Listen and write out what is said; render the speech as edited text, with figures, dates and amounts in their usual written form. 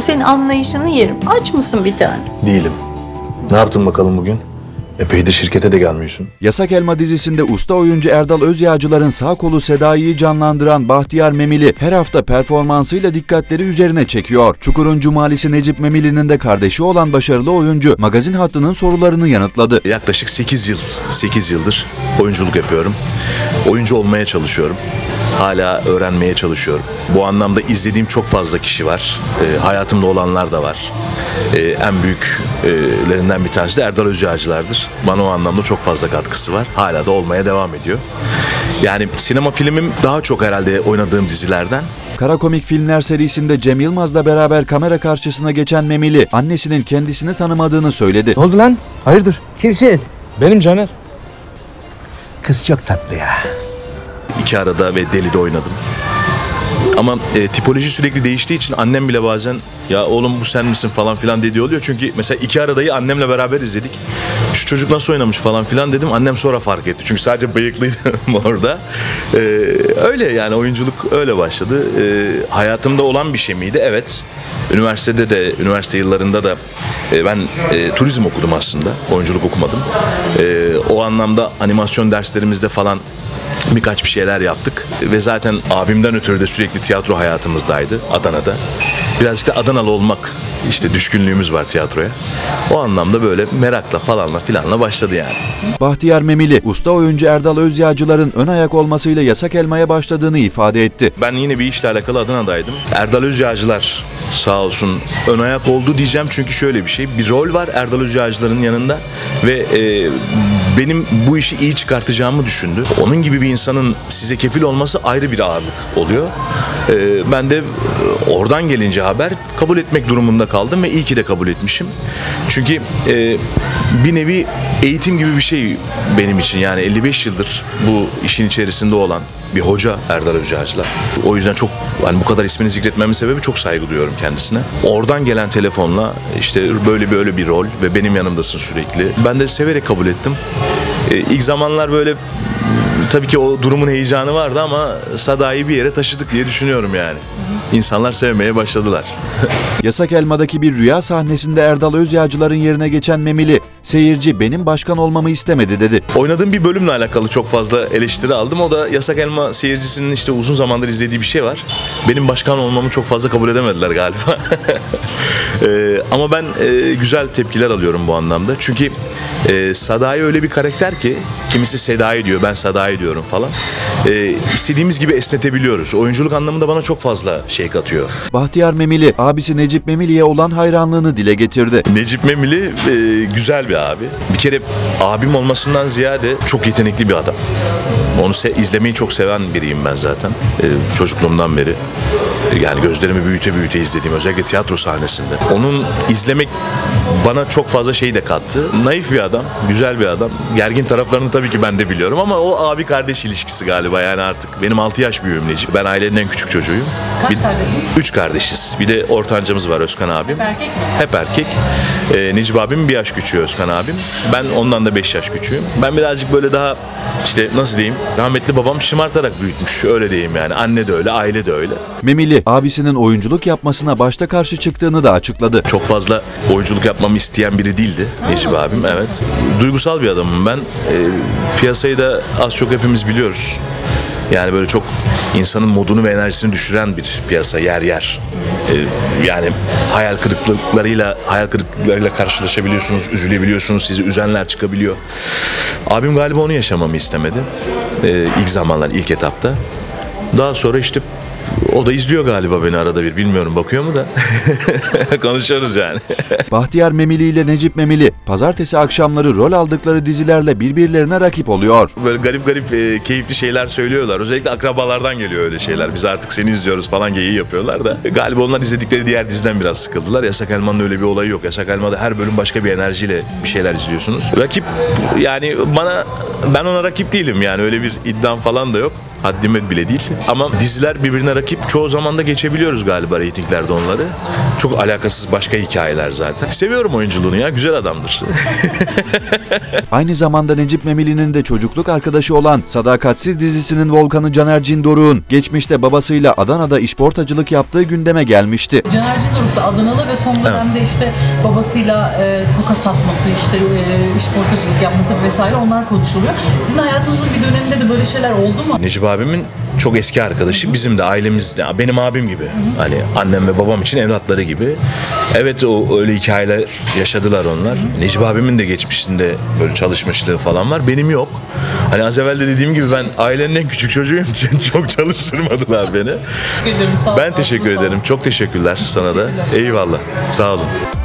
senin anlayışını yerim. Aç mısın bir tane? Değilim. Ne yaptın bakalım bugün? Epeydir şirkete de gelmiyorsun. Yasak Elma dizisinde usta oyuncu Erdal Özyağcılar'ın sağ kolu Sedai'yi canlandıran Bahtiyar Memili her hafta performansıyla dikkatleri üzerine çekiyor. Çukur'un Cumalisi Necip Memili'nin de kardeşi olan başarılı oyuncu magazin hattının sorularını yanıtladı. Yaklaşık 8 yıldır oyunculuk yapıyorum. Oyuncu olmaya çalışıyorum. Hala öğrenmeye çalışıyorum. Bu anlamda izlediğim çok fazla kişi var. Hayatımda olanlar da var. En büyüklerinden bir tanesi de Erdal Özyağcılar'dır. Bana o anlamda çok fazla katkısı var. Hala da olmaya devam ediyor. Yani sinema filmim daha çok herhalde oynadığım dizilerden. Kara Komik Filmler serisinde Cem Yılmaz'la beraber kamera karşısına geçen Memili, annesinin kendisini tanımadığını söyledi. Ne oldu lan? Hayırdır? Kimsin? Benim Caner. Kız çok tatlı ya. 2 arada ve Deli'de oynadım. Ama tipoloji sürekli değiştiği için annem bile bazen ya oğlum bu sen misin falan filan dediği oluyor. Çünkü mesela 2 aradayı annemle beraber izledik. Şu çocuk nasıl oynamış falan filan dedim. Annem sonra fark etti. Çünkü sadece bıyıklıydım orada. Öyle yani oyunculuk öyle başladı. Hayatımda olan bir şey miydi? Evet. Üniversitede de, üniversite yıllarında da ben turizm okudum aslında. Oyunculuk okumadım. O anlamda animasyon derslerimizde falan birkaç bir şeyler yaptık ve zaten abimden ötürü de sürekli tiyatro hayatımızdaydı Adana'da. Birazcık da Adanalı olmak işte düşkünlüğümüz var tiyatroya. O anlamda böyle merakla falanla filanla başladı yani. Bahtiyar Memili, usta oyuncu Erdal Özyağcılar'ın ön ayak olmasıyla Yasak Elma'ya başladığını ifade etti. Ben yine bir işle alakalı Adana'daydım. Erdal Özyağcılar sağ olsun ön ayak oldu diyeceğim çünkü şöyle bir şey. Bir rol var Erdal Özyağcılar'ın yanında ve benim bu işi iyi çıkartacağımı düşündü. Onun gibi bir insanın size kefil olması ayrı bir ağırlık oluyor. Ben de oradan gelince haber kabul etmek durumunda kaldım ve iyi ki de kabul etmişim. Çünkü bir nevi eğitim gibi bir şey benim için. Yani 55 yıldır bu işin içerisinde olan bir hoca Erdal Özyağcılar. O yüzden çok hani bu kadar ismini zikretmemin sebebi çok saygı duyuyorum kendisine. Oradan gelen telefonla işte böyle bir rol ve benim yanımdasın sürekli. Ben de severek kabul ettim. İlk zamanlar böyle tabii ki o durumun heyecanı vardı ama Sadai'yi bir yere taşıdık diye düşünüyorum yani. İnsanlar sevmeye başladılar. Yasak Elma'daki bir rüya sahnesinde Erdal Özyağcılar'ın yerine geçen Memili, seyirci benim başkan olmamı istemedi dedi. Oynadığım bir bölümle alakalı çok fazla eleştiri aldım. O da Yasak Elma seyircisinin işte uzun zamandır izlediği bir şey var. Benim başkan olmamı çok fazla kabul edemediler galiba. Ama ben güzel tepkiler alıyorum bu anlamda. Çünkü Sadai öyle bir karakter ki kimisi Sedai diyor, ben Sadai diyorum falan. İstediğimiz gibi esnetebiliyoruz. Oyunculuk anlamında bana çok fazla şey katıyor. Bahtiyar Memili, abisi Necip Memili'ye olan hayranlığını dile getirdi. Necip Memili güzel bir abi. Bir kere abim olmasından ziyade çok yetenekli bir adam. Onu izlemeyi çok seven biriyim ben zaten. Çocukluğumdan beri. Yani gözlerimi büyüte büyüte izlediğim özellikle tiyatro sahnesinde. Onun izlemek bana çok fazla şey de kattı. Naif bir adam, güzel bir adam. Gergin taraflarını tabii ki ben de biliyorum ama o abi kardeş ilişkisi galiba yani artık. Benim 6 yaş büyüğüm Necip. Ben ailenin en küçük çocuğuyum. Kaç kardeşiz? 3 kardeşiz. Bir de ortancamız var Özkan abim. Hep erkek mi? Hep erkek. Necip abim 1 yaş küçüğü Özkan abim. Ben ondan da 5 yaş küçüğüm. Ben birazcık böyle daha işte nasıl diyeyim rahmetli babam şımartarak büyütmüş. Öyle diyeyim yani. Anne de öyle, aile de öyle. Memili, abisinin oyunculuk yapmasına başta karşı çıktığını da açıkladı. Çok fazla oyunculuk yapmamı isteyen biri değildi Necip abim, evet. Duygusal bir adamım ben. Piyasayı da az çok hepimiz biliyoruz. Yani böyle çok insanın modunu ve enerjisini düşüren bir piyasa yer yer. Yani hayal kırıklıklarıyla karşılaşabiliyorsunuz, üzülebiliyorsunuz, sizi üzenler çıkabiliyor. Abim galiba onu yaşamamı istemedi. İlk zamanlar, ilk etapta. Daha sonra işte o da izliyor galiba beni arada bir. Bilmiyorum bakıyor mu da. Konuşuyoruz yani. Bahtiyar Memili ile Necip Memili, pazartesi akşamları rol aldıkları dizilerle birbirlerine rakip oluyor. Böyle garip keyifli şeyler söylüyorlar. Özellikle akrabalardan geliyor öyle şeyler. Biz artık seni izliyoruz falan geyiği yapıyorlar da. Galiba onlar izledikleri diğer diziden biraz sıkıldılar. Yasak Elma'nın öyle bir olayı yok. Yasak Elma'da her bölüm başka bir enerjiyle bir şeyler izliyorsunuz. Rakip yani ben ona rakip değilim yani öyle bir iddiam falan da yok. Haddime bile değil. Ama diziler birbirine rakip. çoğu zaman da geçebiliyoruz galiba reytinglerde onları. Çok alakasız başka hikayeler zaten. Seviyorum oyunculuğunu ya, güzel adamdır. Aynı zamanda Necip Memili'nin de çocukluk arkadaşı olan Sadakatsiz dizisinin Volkan'ı Caner Cindoruk'un geçmişte babasıyla Adana'da işportacılık yaptığı gündeme gelmişti. Caner Cindoruk da Adanalı ve son dönemde işte babasıyla toka satması, işte işportacılık yapması vesaire onlar konuşuluyor. Sizin hayatınızın bir döneminde de böyle şeyler oldu mu? Necip abimin çok eski arkadaşı, bizim de ailemizde, benim abim gibi. Hani annem ve babam için evlatları gibi. Evet, o öyle hikayeler yaşadılar onlar. Necip abimin de geçmişinde böyle çalışmışlığı falan var. Benim yok. Hani az evvel de dediğim gibi ben ailenin en küçük çocuğuyum. Çok çalıştırmadılar beni. Teşekkür ederim, sağ olun. Ben teşekkür ederim. Çok teşekkürler sana da. Eyvallah. Sağ olun.